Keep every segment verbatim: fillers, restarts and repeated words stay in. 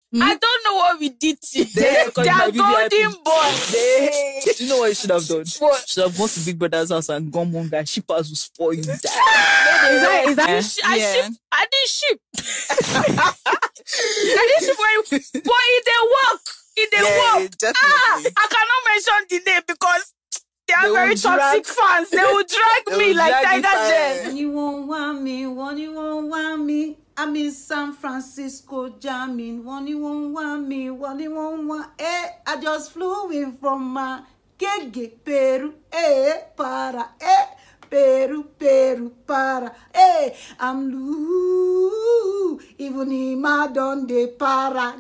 Hmm? I don't know what we did to them. They, They are golden boys. They, do you know what you should have done? What? Should have gone to Big Brother's house and gone one guy. Shippers will spoil you. Is that, is that, yeah. sh- I Yeah. ship. I didn't ship. I didn't ship. But but it they work. It they Yeah, work. definitely. Ah, I cannot mention the name because they are They very will drag- toxic fans. They will drag They me will like drag you Tiger fine. Jet. When you won't want me, when you won't want me, I'm in San Francisco jamming. When you won't want me, when you won't want, eh, I just flew in from my gege, Peru, eh, para, eh, Peru, Peru, para, eh, I'm loose, even Ima done de para.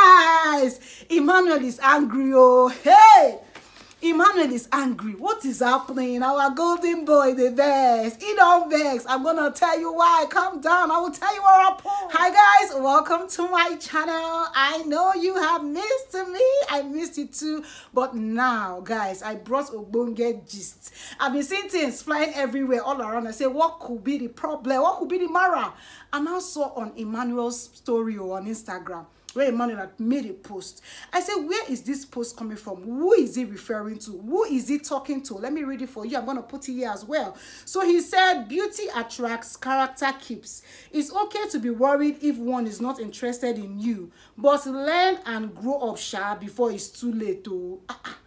Guys, Emmanuel is angry, oh, hey! Emmanuel is angry. What is happening? Our golden boy, the vex. He don't vex. I'm gonna tell you why. Calm down. I will tell you what happened. Hi guys, welcome to my channel. I know you have missed me. I missed you too. But now, guys, I brought Ogbonge gist. I've been seeing things flying everywhere, all around. I say, what could be the problem? What could be the mara? And I saw on Emmanuel's story or on Instagram, where Emmanuel had made a post. I said, where is this post coming from? Who is he referring to? Who is he talking to? Let me read it for you. I'm going to put it here as well. So he said, beauty attracts, character keeps. It's okay to be worried if one is not interested in you, but learn and grow up, sha, before it's too late to...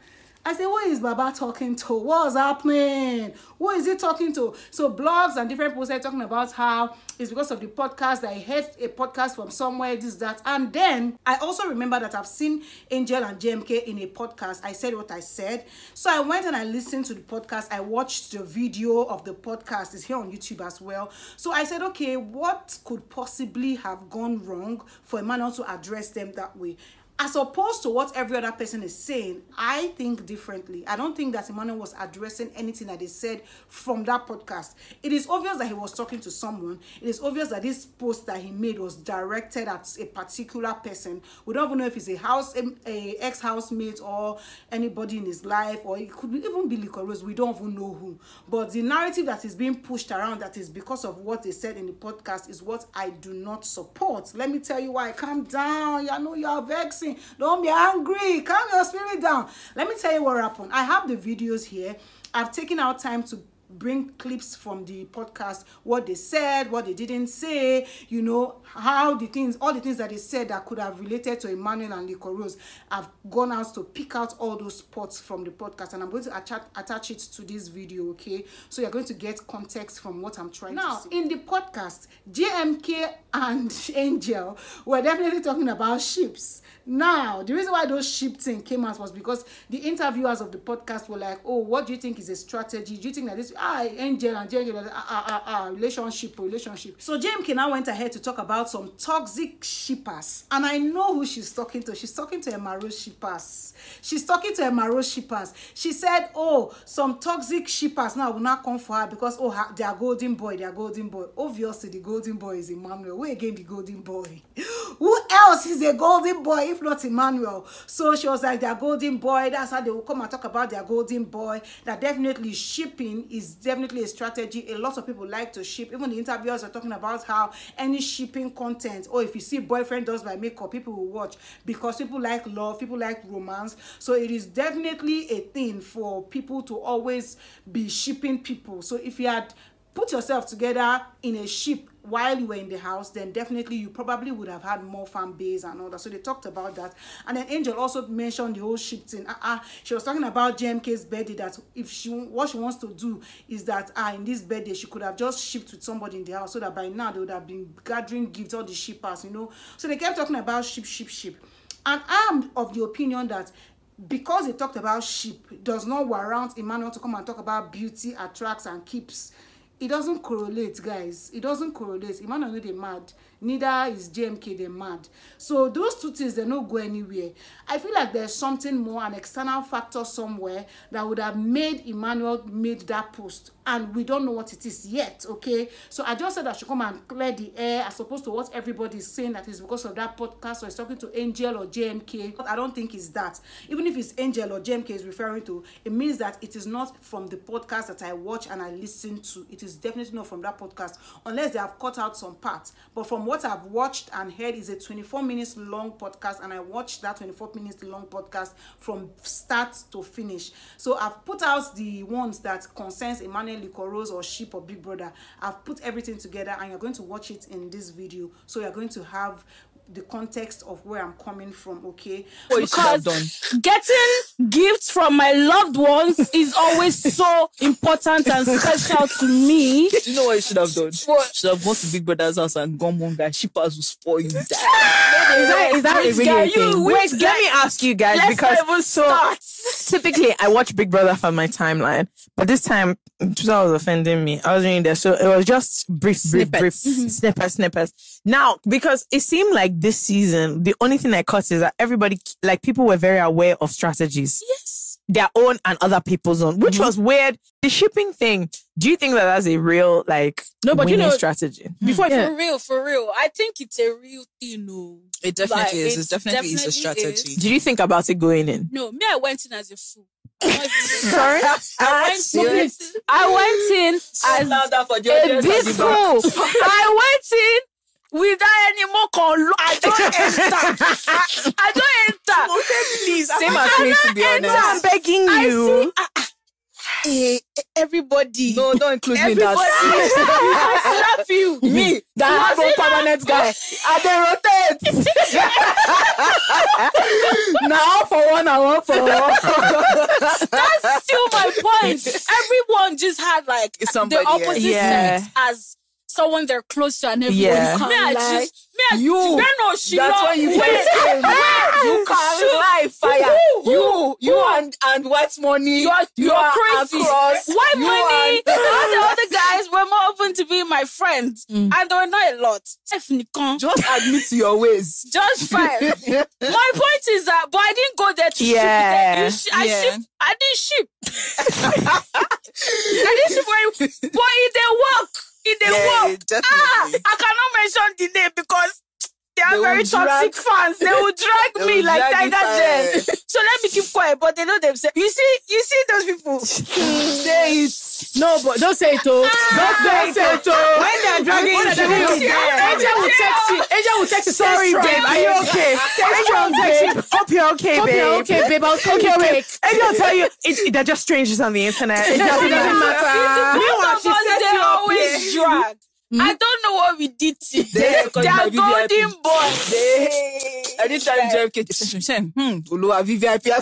I said, who is Baba talking to? What's happening? Who is he talking to? So blogs and different posts are talking about how it's because of the podcast that I heard a podcast from somewhere, this, that. And then I also remember that I've seen Angel and J M K in a podcast. I said what I said. So I went and I listened to the podcast. I watched the video of the podcast. It's here on YouTube as well. So I said, okay, what could possibly have gone wrong for Emmanuel to address them that way? As opposed to what every other person is saying, I think differently. I don't think that Emmanuel was addressing anything that they said from that podcast. It is obvious that he was talking to someone. It is obvious that this post that he made was directed at a particular person. We don't even know if it's a house, a ex-housemate or anybody in his life, or it could even be Licorice. We don't even know who. But the narrative that is being pushed around that is because of what they said in the podcast is what I do not support. Let me tell you why. Calm down. I know you are vexing. Don't be angry. Calm your spirit down. Let me tell you what happened. I have the videos here. I've taken out time to bring clips from the podcast, what they said, what they didn't say, you know, how the things, all the things that they said that could have related to Emmanuel and Licorice. I've gone out to pick out all those spots from the podcast, and I'm going to attach, attach it to this video, okay? So you're going to get context from what I'm trying now, to say. In the podcast, J M K and Angel were definitely talking about ships. Now, the reason why those ship thing came out was because the interviewers of the podcast were like, oh, what do you think is a strategy? Do you think that this, ah, Angel and J M K, ah, ah, ah, ah, relationship, relationship. So J M K now went ahead to talk about some toxic shippers. And I know who she's talking to. She's talking to Emaro shippers. She's talking to Emaro shippers. She said, oh, some toxic shippers now will not come for her because, oh, her, they are golden boy, they are golden boy. Obviously, the golden boy is Emmanuel. Where again the golden boy? Who else is a golden boy if not Emmanuel? So she was like, their golden boy. That's how they will come and talk about their golden boy. That definitely shipping is definitely a strategy. A lot of people like to ship. Even the interviewers are talking about how any shipping content, or if you see boyfriend does by makeup, people will watch because people like love, people like romance. So it is definitely a thing for people to always be shipping people. So if you had put yourself together in a ship while you were in the house, then definitely you probably would have had more fan base and all that. So they talked about that. And then Angel also mentioned the whole ship thing. Uh, uh, she was talking about J M K's birthday, that if she, what she wants to do is that uh, in this birthday, she could have just shipped with somebody in the house so that by now they would have been gathering gifts, all the shippers, you know. So they kept talking about ship, ship, ship. And I'm of the opinion that because they talked about ship does not warrant Emmanuel to come and talk about beauty attracts and keeps. It doesn't correlate, guys. It doesn't correlate. Emmanuel no dey mad. Neither is J M K, they mad. So those two things, they don't go anywhere. I feel like there's something more, an external factor somewhere that would have made Emmanuel made that post. And we don't know what it is yet, okay? So I just said I should come and clear the air as opposed to what everybody is saying that is because of that podcast or is talking to Angel or J M K. But I don't think it's that. Even if it's Angel or J M K is referring to, it means that it is not from the podcast that I watch and I listen to. It is definitely not from that podcast unless they have cut out some parts. But from what I've watched and heard is a twenty-four minutes long podcast, and I watched that twenty-four minutes long podcast from start to finish. So I've put out the ones that concerns Emmanuel, Licorose, or Sheep, or Big Brother. I've put everything together, and you're going to watch it in this video. So you're going to have the context of where I'm coming from, okay? What you should have done. Getting gifts from my loved ones is always so important and special to me. Do you know what you should have done? What? You should have gone to Big Brother's house and gone one guy. Shippers will spoil you. Is that, is that a Which really guy? a thing? You- Wait, which let guy? me ask you guys, Let's because not even so start. typically I watch Big Brother from my timeline, but this time Twitter was offending me. I was reading there, so it was just brief, brief, brief, snippets, snippets. Now, because it seemed like this season, the only thing I caught is that everybody, like people were very aware of strategies. Yes. Their own and other people's own, which was weird. The shipping thing, do you think that that's a real, like, No, but you winning know- strategy? Before, Yeah. for real, for real. I think it's a real thing, no. It definitely Like, is. it It definitely, is a definitely strategy. Did you think about it going in? No, me, I went in as a fool. Sorry? Sorry? I went in, I went in as louder for the a audience big at the fool. back. I went in without any more con. I don't enter. I, I don't enter. Please, Same as me, to be honest. I'm begging I you. see. ah, ah, eh, everybody. No, don't include me in Everybody. that. I slap you. Me, that Was it Afro permanent guy. I dey rotate. Now for one, I want for one. That's still my point. Everyone just had like It's somebody the opposite else. sex as someone they're close to, and everyone. Yeah. Me, I Like, just me, I, you. you know she That's love- why you wait, wait. wait, You can lie fire. Who? You, you Who? and and white money. You are, you are crazy. across. Why You money? and- All the other guys were more open to being my friends, and there were not a lot. Just Just admit to your ways. just fine. My point is that, but I didn't go there to Yeah. ship. You sh- I Yeah. ship. I didn't ship. I didn't ship. But it they work. It they Yeah, work. definitely. Ah, I cannot mention the name because they are They very will drag- toxic fans. They will drag They me will like drag you Tiger fire. Jen. So let me keep quiet. But they know themselves. You see, you see those people. Say it. No, but don't say it, oh. Don't say it, oh. When they're dragging When you, they're dragging you, Angel will text you. Angel will text you. sorry, babe, are you okay? Angel, babe. Hope you're okay, Hope babe. you're okay, babe. I'll take Okay, you babe. cake. Angel will tell you it, it, they're just strangers on the internet. It doesn't, it doesn't matter. Meanwhile, Both she of us, sets they you up always here. drag. I don't know what we did today. They- because They my are V V I P. golden boys. Anytime J F K say, hmm, Oluwa V V I P. I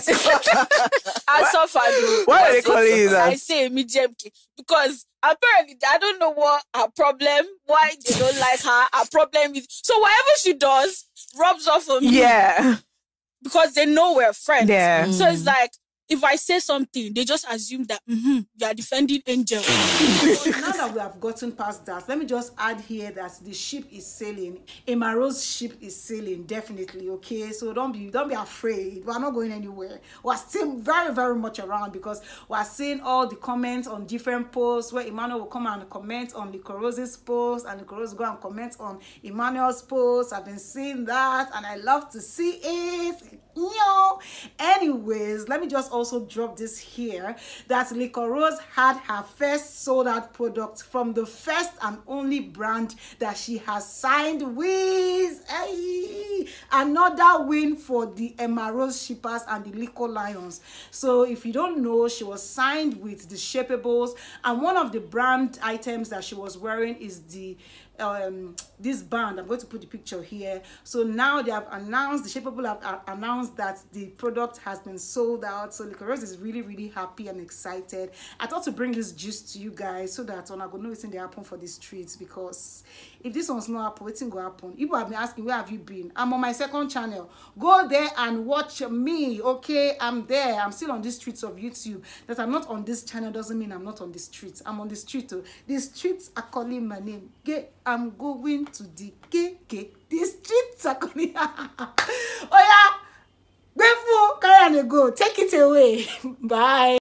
suffered. though. Why are they I calling you I that? say me J M K because apparently I don't know what her problem, why they don't like her, her problem is. So whatever she does rubs off on me Yeah. because they know we're friends. Yeah. So it's like, if I say something, they just assume that mm-hmm, you are defending Angel. So now that we have gotten past that, let me just add here that the ship is sailing. Emaro's ship is sailing, definitely. Okay, so don't be don't be afraid. We're not going anywhere. We're still very very much around because we're seeing all the comments on different posts where Emmanuel will come and comment on Licorose's post, and Licorose go and comment on Emmanuel's post. I've been seeing that, and I love to see it. Yo. Anyways, let me just also drop this here that Licorose had her first sold out product from the first and only brand that she has signed with. Hey, another win for the Emerald Shippers and the Lico Lions. So if you don't know, she was signed with the Shapeables, and one of the brand items that she was wearing is the um this band. I'm going to put the picture here. So now they have announced, the Shapeable have uh, announced that the product has been sold out. So Licorose is really really happy and excited. I thought to bring this gist to you guys so that when I go know what's in the happen for the streets, because if this one's not happen, what's go happen? People have been asking, where have you been? I'm on my second channel. Go there and watch me. Okay, I'm there. I'm still on the streets of YouTube. That I'm not on this channel doesn't mean I'm not on the streets. I'm on the street. Oh. The streets are calling my name. Get I'm going to the K K. The streets are calling. Oh yeah. Grateful, carry on and go. Take it away. Bye.